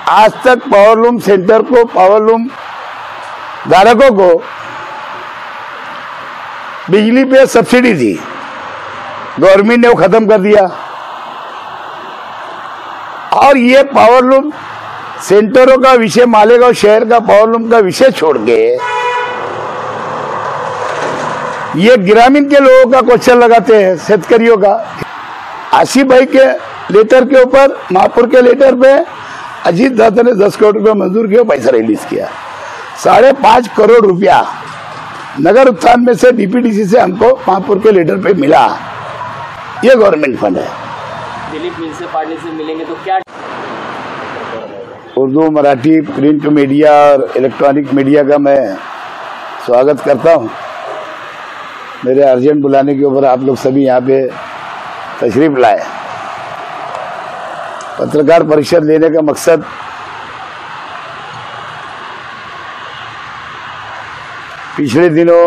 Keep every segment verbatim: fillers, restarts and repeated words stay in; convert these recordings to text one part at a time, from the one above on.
आज तक powerloom centre को, पावरलूम धारकों को बिजली पे सब्सिडी थी, गवर्नमेंट ने वो खत्म कर दिया। और ये पावरलूम सेंटरों का विषय, मालेगांव शहर का पावरलूम का विषय छोड़ के ये ग्रामीण के लोगों का क्वेश्चन लगाते हैं, शेतकरियों का। आसिफ भाई के लेटर के ऊपर, महापुर के लेटर पे अजीत दादा ने दस करोड़ रुपया मंजूर किया, पैसा रिलीज किया। साढ़े पांच करोड़ रुपया नगर उत्थान में से, डीपीडीसी से हमको महापुर के लेटर पे मिला। ये गवर्नमेंट फंड है। दिलीप म्युनिसिपल से मिलेंगे तो क्या? उर्दू, मराठी, प्रिंट मीडिया और इलेक्ट्रॉनिक मीडिया का मैं स्वागत करता हूं। मेरे अर्जेंट बुलाने के ऊपर आप लोग सभी यहाँ पे तशरीफ लाए। पत्रकार परिषद लेने का मकसद पिछले दिनों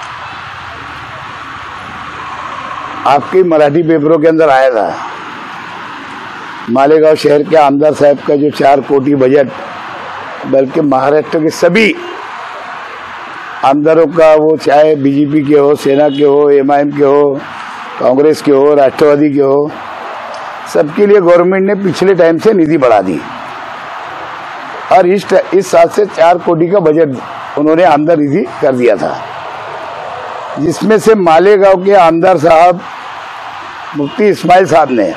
आपके मराठी पेपरों के अंदर आया था, मालेगांव शहर के आमदार साहब का जो चार कोटी बजट, बल्कि महाराष्ट्र के सभी आमदारों का, वो चाहे बीजेपी के हो, सेना के हो, एमआईएम के हो, कांग्रेस के हो, राष्ट्रवादी के हो, सबके लिए गवर्नमेंट ने पिछले टाइम से निधि बढ़ा दी। और इस इस साल से चार कोटी का बजट उन्होंने आमदार निधि कर दिया था, जिसमें से मालेगांव के आमदार साहब मुफ्ती इस्माइल साहब ने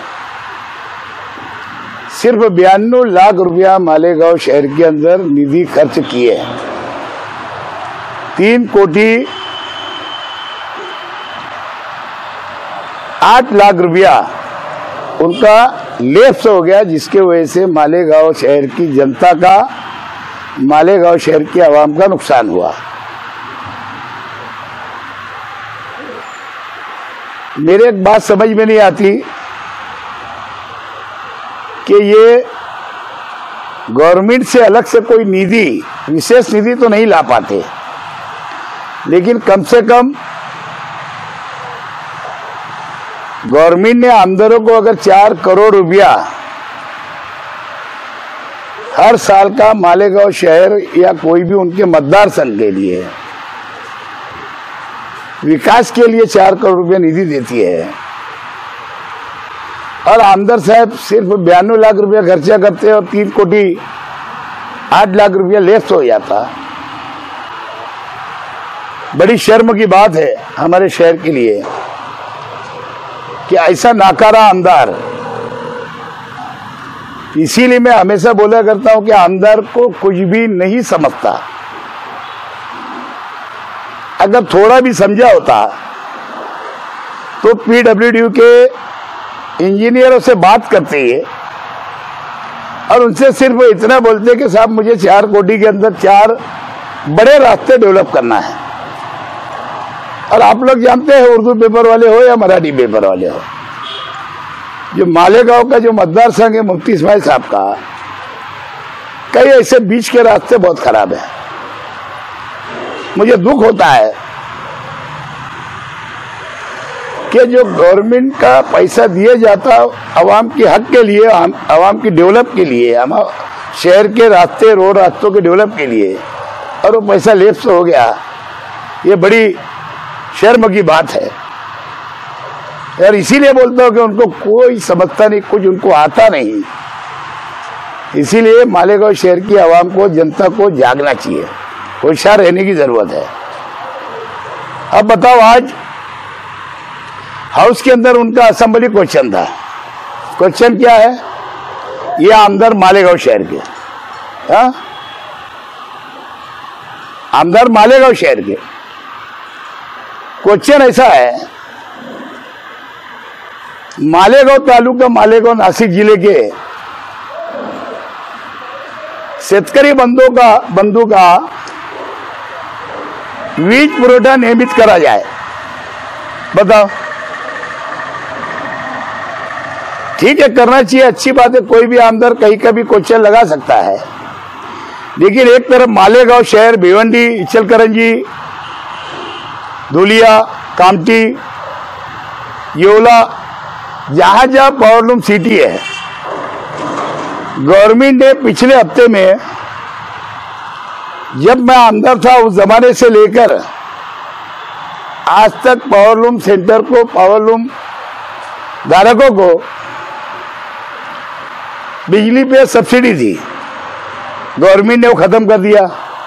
सिर्फ बयानवे लाख रुपया मालेगांव शहर के अंदर निधि खर्च किए। तीन कोटी आठ लाख रुपया उनका लेफ्ट हो गया, जिसके वजह से मालेगांव शहर की जनता का, मालेगांव शहर की आवाम का नुकसान हुआ। मेरे एक बात समझ में नहीं आती कि ये गवर्नमेंट से अलग से कोई निधि, विशेष निधि तो नहीं ला पाते, लेकिन कम से कम गवर्नमेंट ने आमदारों को अगर चार करोड़ रुपया हर साल का मालेगांव शहर या कोई भी उनके मतदार संघ के लिए विकास के लिए चार करोड़ रुपया निधि देती है, और आमदार साहब सिर्फ बयानवे लाख रुपया खर्चा करते हैं और तीन कोटी आठ लाख रुपया लेफ्ट हो जाता। बड़ी शर्म की बात है हमारे शहर के लिए कि ऐसा नाकारा आमदार। इसीलिए मैं हमेशा बोला करता हूं कि आमदार को कुछ भी नहीं समझता। अगर थोड़ा भी समझा होता तो पीडब्ल्यूडी के इंजीनियरों से बात करते हैं और उनसे सिर्फ इतना बोलते कि साहब मुझे चार कोटी के अंदर चार बड़े रास्ते डेवलप करना है। और आप लोग जानते हैं, उर्दू पेपर वाले हो या मराठी पेपर वाले हो, जो मालेगांव का जो मतदार संघ है मुफ्ती इस्माइल साहब का, कई ऐसे बीच के रास्ते बहुत खराब है। मुझे दुख होता है कि जो गवर्नमेंट का पैसा दिया जाता आवाम के हक के लिए, आवाम की डेवलप के लिए, हम शहर के रास्ते, रोड रास्तों के डेवलप के लिए, और वो पैसा लेफ्ट हो गया, ये बड़ी शर्म की बात है। और इसीलिए बोलता हूं कि उनको कोई समझता नहीं, कुछ उनको आता नहीं। इसीलिए मालेगांव शहर की आवाम को, जनता को जागना चाहिए, होशियार रहने की जरूरत है। अब बताओ, आज हाउस के अंदर उनका असेंबली क्वेश्चन था। क्वेश्चन क्या है? ये आमदार मालेगांव शहर के, हाँ, आमदार मालेगांव शहर के। क्वेश्चन ऐसा है, मालेगांव तालुका, मालेगांव नासिक जिले के शेतकरी बंधु का बंधु का वीज पुरवठा नियमित करा जाए। बताओ, ठीक है, करना चाहिए, अच्छी बात है। कोई भी आमदार कहीं का भी क्वेश्चन लगा सकता है, लेकिन एक तरफ मालेगांव शहर, भिवंडी, इचलकरंजी, धुलिया, कामठी, येवला, जहां जहां पावरलूम सिटी है, गवर्नमेंट ने पिछले हफ्ते में, जब मैं अंदर था उस जमाने से लेकर आज तक पावरलूम सेंटर को, पावरलूम धारकों को बिजली पे सब्सिडी थी, गवर्नमेंट ने वो खत्म कर दिया।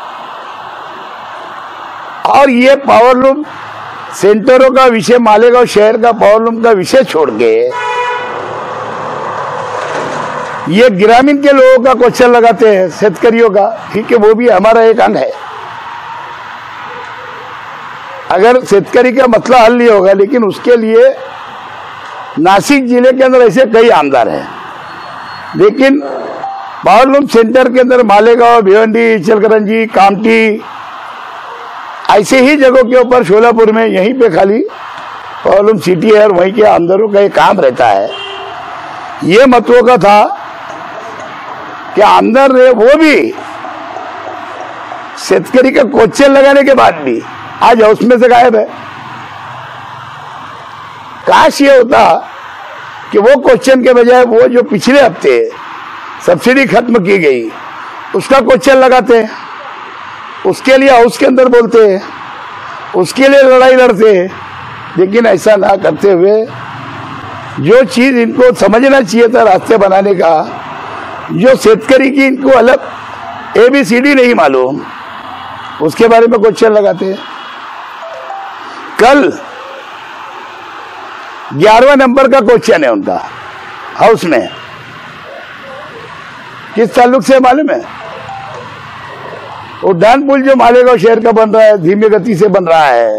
और ये पावरलूम सेंटरों का विषय, मालेगांव शहर का पावरलूम का विषय छोड़ के ये ग्रामीण के लोगों का क्वेश्चन लगाते हैं, शेतकरियों का। ठीक है, वो भी हमारा एक अंग है। अगर शेतकरी का मसला हल नहीं होगा, लेकिन उसके लिए नासिक जिले के अंदर ऐसे कई आमदार हैं, लेकिन पावरलूम सेंटर के अंदर मालेगांव, भिवंडी, इचलकरंजी, कामठी, ऐसे ही जगहों के ऊपर शोलापुर में यहीं पे खाली पावरलूम सिटी है और वहीं के आमदारों का एक काम रहता है। ये मतों का था कि आमदार ने वो भी शेतकरी का क्वेश्चन लगाने के बाद भी आज हाउस में से गायब है। काश ये होता कि वो क्वेश्चन के बजाय वो जो पिछले हफ्ते सब्सिडी खत्म की गई उसका क्वेश्चन लगाते हैं, उसके लिए हाउस के अंदर बोलते हैं, उसके लिए लड़ाई लड़ते हैं। लेकिन ऐसा ना करते हुए जो चीज इनको समझना चाहिए था रास्ते बनाने का, जो शेतकरी की इनको अलग ए बी सी डी नहीं मालूम, उसके बारे में क्वेश्चन लगाते हैं। कल ग्यारहवें नंबर का क्वेश्चन है उनका हाउस में, किस ताल्लुक से मालूम है? उड्डान पुल जो मालेगांव शहर का बन रहा है, धीमी गति से बन रहा है,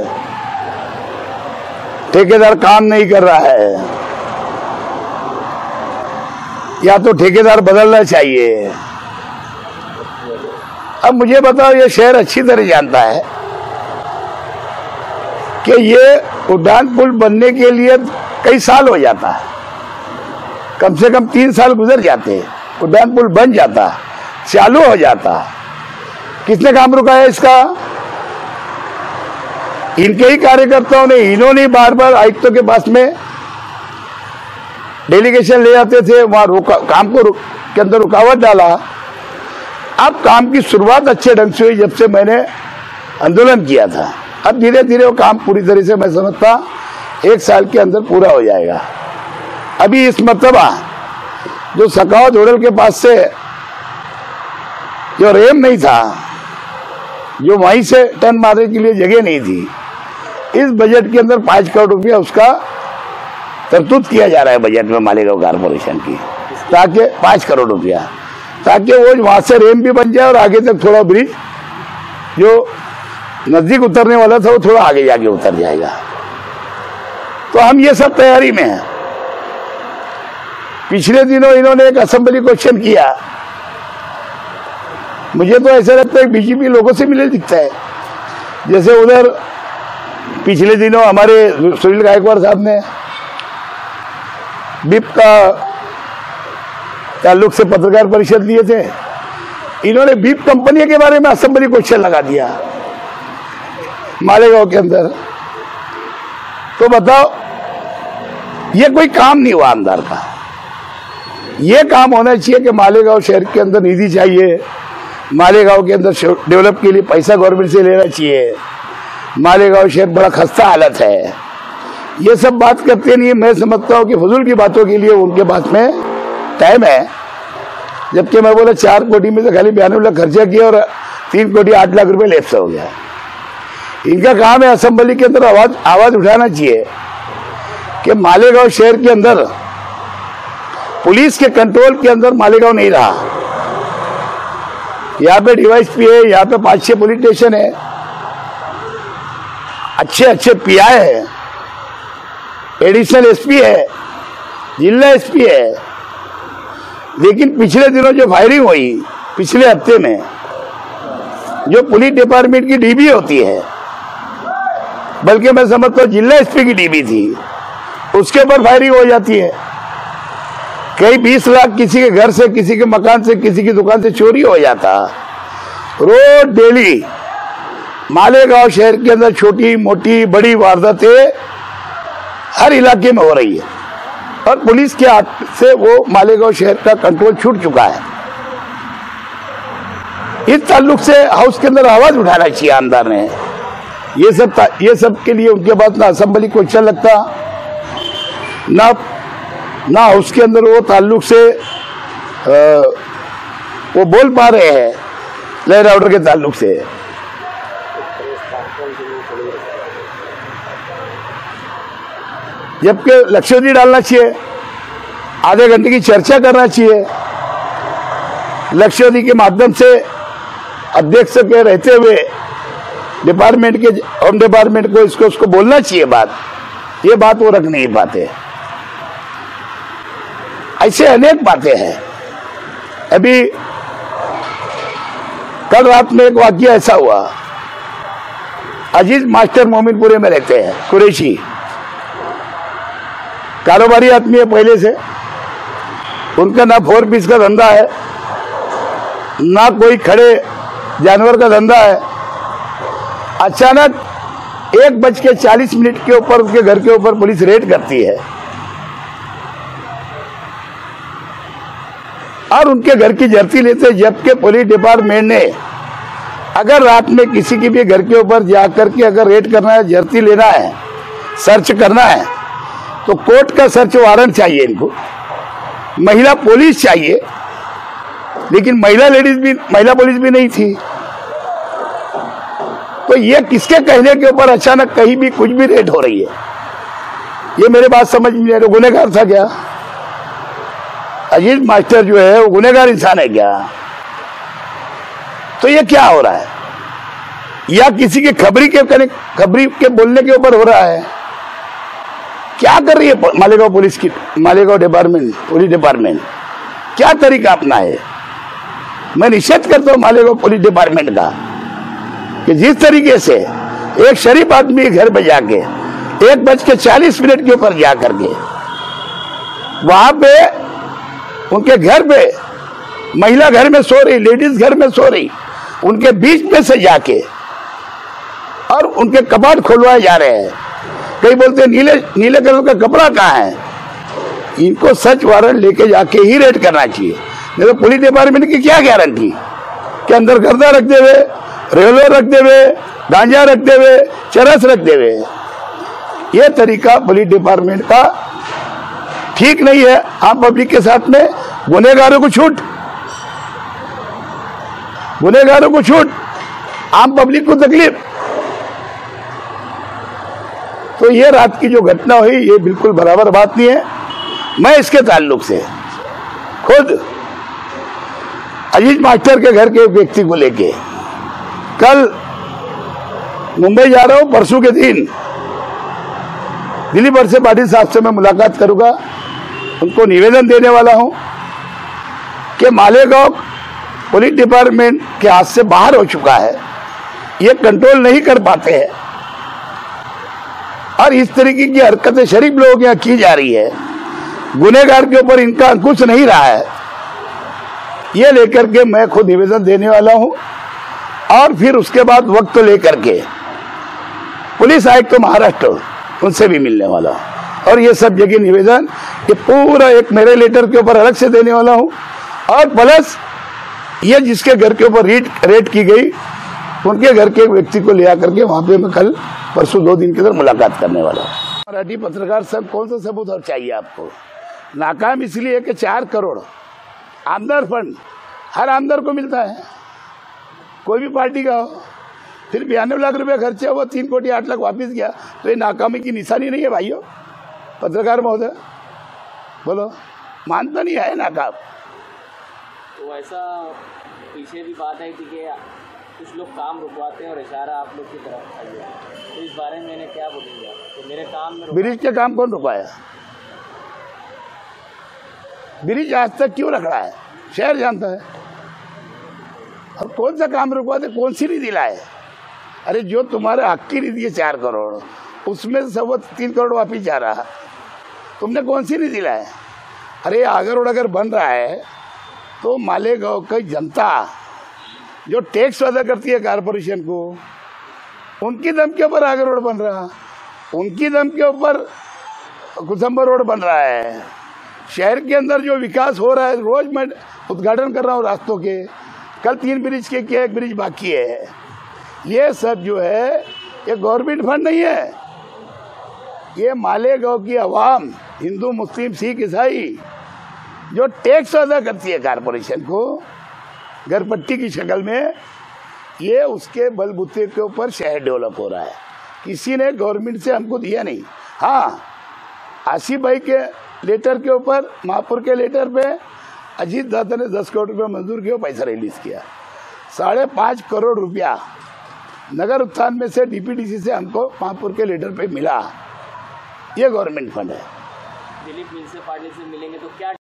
ठेकेदार काम नहीं कर रहा है, या तो ठेकेदार बदलना चाहिए। अब मुझे बताओ, ये शहर अच्छी तरह जानता है कि ये उड्डान पुल बनने के लिए कई साल हो जाता है, कम से कम तीन साल गुजर जाते हैं, उड्डान पुल बन जाता, चालू हो जाता। किसने काम रुका है इसका? इनके ही कार्यकर्ताओं ने। इन्होंने बार बार आयुक्तों के पास में डेलीगेशन ले जाते थे, वहां रुका, काम को रुक, के अंदर रुकावट डाला। अब काम की शुरुआत अच्छे ढंग से हुई जब से मैंने आंदोलन किया था। अब धीरे धीरे वो काम पूरी तरह से मैं समझता एक साल के अंदर पूरा हो जाएगा। अभी इस मरतबा जो सकाव धोड़ल के पास से जो रेम नहीं था, जो वहीं से टन मारने के लिए जगह नहीं थी, इस बजट के अंदर पांच करोड़ रुपया उसका तरतूत किया जा रहा है बजट में मालेगांव कारपोरेशन की, ताकि पांच करोड़ रुपया, ताकि वो वहां से रेम भी बन जाए और आगे तक थोड़ा ब्रिज जो नजदीक उतरने वाला था वो थोड़ा आगे जाके उतर जाएगा। तो हम ये सब तैयारी में हैं। पिछले दिनों इन्होंने एक असेंबली क्वेश्चन किया, मुझे तो ऐसा लगता है बीजेपी लोगों से मिले दिखता है। जैसे उधर पिछले दिनों हमारे सुनील गायकवाड़ साहब ने बिप का ताल्लुक से पत्रकार परिषद दिए थे, इन्होंने बिप कंपनी के बारे में असेंबली क्वेश्चन लगा दिया मालेगांव के अंदर। तो बताओ, ये कोई काम नहीं हुआ आमदार का। ये काम होना चाहिए कि मालेगांव शहर के अंदर निधि चाहिए, मालेगांव के अंदर डेवलप के लिए पैसा गवर्नमेंट से लेना चाहिए, मालेगांव शहर बड़ा खस्ता हालत है, ये सब बात करते नहीं। मैं समझता हूँ कि फजूल की बातों के लिए उनके पास में टाइम है। जबकि मैं बोला चार कोटी में से खाली बयानवे लाख खर्चा किया और तीन कोटी आठ लाख रुपए लेफ्ट हो गया। इनका काम है असेंबली के अंदर आवाज आवाज उठाना चाहिए कि मालेगांव शहर के अंदर पुलिस के कंट्रोल के अंदर मालेगांव नहीं रहा। यहाँ पे डीवाईएसपी है, यहाँ पे पांच छह पुलिस स्टेशन है, अच्छे अच्छे पीआई है, एडिशनल एसपी है, जिला एसपी है। लेकिन पिछले दिनों जो फायरिंग हुई पिछले हफ्ते में, जो पुलिस डिपार्टमेंट की डीबी होती है, बल्कि मैं समझता हूँ जिला एसपी की डीबी थी, उसके ऊपर फायरिंग हो जाती है। कई बीस लाख किसी के घर से, किसी के मकान से, किसी की दुकान से चोरी हो जाता। रोज डेली मालेगांव शहर के अंदर छोटी मोटी बड़ी वारदातें हर इलाके में हो रही है। और पुलिस के हाथ से वो मालेगांव शहर का कंट्रोल छूट चुका है। इस ताल्लुक से हाउस के अंदर आवाज उठाना चाहिए आमदार ने। ये सब ये सब के लिए उनके पास ना असेंबली को अच्छा लगता, ना ना हाउस के अंदर वो ताल्लुक से आ, वो बोल पा रहे हैं लहर ऑर्डर के ताल्लुक से। जबकि लक्ष्योदी डालना चाहिए, आधे घंटे की चर्चा करना चाहिए, लक्ष्योदी के माध्यम से अध्यक्ष के रहते हुए डिपार्टमेंट के होम डिपार्टमेंट को इसको उसको बोलना चाहिए बात। ये बात वो रख नहीं पाते। ऐसे अनेक बातें हैं। अभी कल रात में एक वाकया ऐसा हुआ, अजीज मास्टर मोमिनपुरे में रहते हैं, कुरैशी, कारोबारी आदमी है पहले से। उनका ना फोर पीस का धंधा है, ना कोई खड़े जानवर का धंधा है। अचानक एक बज के चालीस मिनट के ऊपर उनके घर के ऊपर पुलिस रेड करती है और उनके घर की जर्ती लेते, जबकि पुलिस डिपार्टमेंट ने अगर रात में किसी की भी घर के ऊपर जाकर के अगर रेड करना है, जर्ती लेना है, सर्च करना है, तो कोर्ट का सर्च वारंट चाहिए इनको, महिला पुलिस चाहिए। लेकिन महिला लेडीज भी महिला पुलिस भी नहीं थी। तो ये किसके कहने के ऊपर अचानक कहीं भी कुछ भी रेड हो रही है, ये मेरे बात समझ में नहीं आ रही। गुनहगार था क्या अजीज मास्टर जो है, वो गुनहगार इंसान है क्या? तो ये क्या हो रहा है? या किसी के खबरी के खबरी के बोलने के ऊपर हो रहा है? क्या कर रही है मालेगांव पुलिस की, मालेगांव डिपार्टमेंट, पुलिस डिपार्टमेंट क्या तरीका अपना है? मैं निषेध करता हूं मालेगांव पुलिस डिपार्टमेंट का कि जिस तरीके से एक शरीफ आदमी घर पे जाके एक बज के चालीस मिनट के ऊपर जा करके वहां पे उनके घर पे महिला घर में सो रही, लेडीज घर में सो रही, उनके बीच में से जाके और उनके कपाट खुलवाए जा रहे हैं। कई बोलते हैं नीले नीले कलर का कपड़ा कहाँ है? इनको सर्च वारंट लेके जाके ही रेड करना चाहिए। नहीं तो पुलिस डिपार्टमेंट की क्या गारंटी कि अंदर गर्दा रख देवे, रेलवे रख देवे, गांजा रख देवे, चरस रख देवे। ये तरीका पुलिस डिपार्टमेंट का ठीक नहीं है। आम पब्लिक के साथ में गुनहगारों को छूट, गुनहगारों को छूट, आम पब्लिक को तकलीफ। तो ये रात की जो घटना हुई, ये बिल्कुल बराबर बात नहीं है। मैं इसके ताल्लुक से खुद अजीज मास्टर के घर के एक व्यक्ति को लेके कल मुंबई जा रहा हूं। परसों के दिन दिलीप वळसे पाटिल साहब से मैं मुलाकात करूंगा। उनको निवेदन देने वाला हूं कि मालेगांव पुलिस डिपार्टमेंट के हाथ से बाहर हो चुका है, ये कंट्रोल नहीं कर पाते हैं और इस तरीके की हरकतें शरीफ लोगों यहाँ की जा रही है। गुनहगार के ऊपर इनका अंकुश नहीं रहा है। ये लेकर के मैं खुद निवेदन देने वाला हूं और फिर उसके बाद वक्त लेकर के पुलिस आयुक्त तो महाराष्ट्र, उनसे भी मिलने वाला हूं और ये सब जगह निवेदन, ये पूरा एक मेरे लेटर के ऊपर अलग से देने वाला हूं। और प्लस ये जिसके घर के ऊपर रेड रेड की गई, उनके घर के व्यक्ति को ले आकर के वहां पे मैं कल परसों दो दिन के अंदर मुलाकात करने वाला हूँ। मराठी पत्रकार सब कौन सा सबूत और चाहिए आपको? नाकाम इसलिए कि चार करोड़ आमदार फंड हर आमदार को मिलता है, कोई भी पार्टी का हो। फिर बयानवे लाख रुपया खर्चा हुआ, तीन कोटी आठ लाख वापिस गया, तो ये नाकामी की निशानी नहीं है भाइयों? पत्रकार महोदय बोलो, मानता नहीं है नाकाम? तो ऐसा पीछे भी बात है कि कुछ लोग काम रुकवाते हैं और इशारा आप लोग की तरफ चाहिए, तो इस बारे में मैंने क्या बोलूँगा? तो मेरे काम में ब्रिज के काम कौन रुकवाया? ब्रिज आज तक क्यों रख रहा है? शहर जानता है। और कौन सा काम रुकवाते, कौन सी निधि लाए? अरे जो तुम्हारे हक की निधि है चार करोड़, उसमें से सब तीन करोड़ वापिस जा रहा, तुमने कौन सी निधि लाए? अरे आगर रोड अगर बन रहा है तो मालेगांव की जनता जो टैक्स अदा करती है कारपोरेशन को, उनकी दम के ऊपर आगर रोड बन रहा, उनकी दम के ऊपर कुसुम्बर रोड बन रहा है, शहर के अंदर जो विकास हो रहा है, रोज मैं उद्घाटन कर रहा हूँ रास्तों के। कल तीन ब्रिज के किया, एक ब्रिज बाकी है। ये सब जो है ये गवर्नमेंट फंड नहीं है, ये मालेगांव की आवाम, हिंदू मुस्लिम सिख ईसाई जो टैक्स अदा करती है कारपोरेशन को घरपट्टी की शक्ल में, ये उसके बलबूते के ऊपर शहर डेवलप हो रहा है। किसी ने गवर्नमेंट से हमको दिया नहीं। हाँ, आसिफ भाई के लेटर के ऊपर, महापुर के लेटर पे अजीत दादा ने दस करोड़ रुपया मंजूर किया, पैसा रिलीज किया। साढ़े पाँच करोड़ रुपया नगर उत्थान में से डीपीडीसी से हमको महापुर के लेटर पे मिला। ये गवर्नमेंट फंड है। दिलीप म्युनिसिपल पार्टी से मिलेंगे तो क्या